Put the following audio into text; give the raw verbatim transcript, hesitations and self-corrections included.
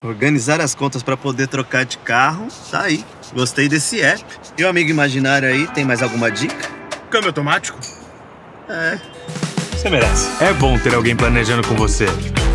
Organizar as contas pra poder trocar de carro, tá aí. Gostei desse app. E o amigo imaginário aí, tem mais alguma dica? Câmbio automático? É. Você merece. É bom ter alguém planejando com você.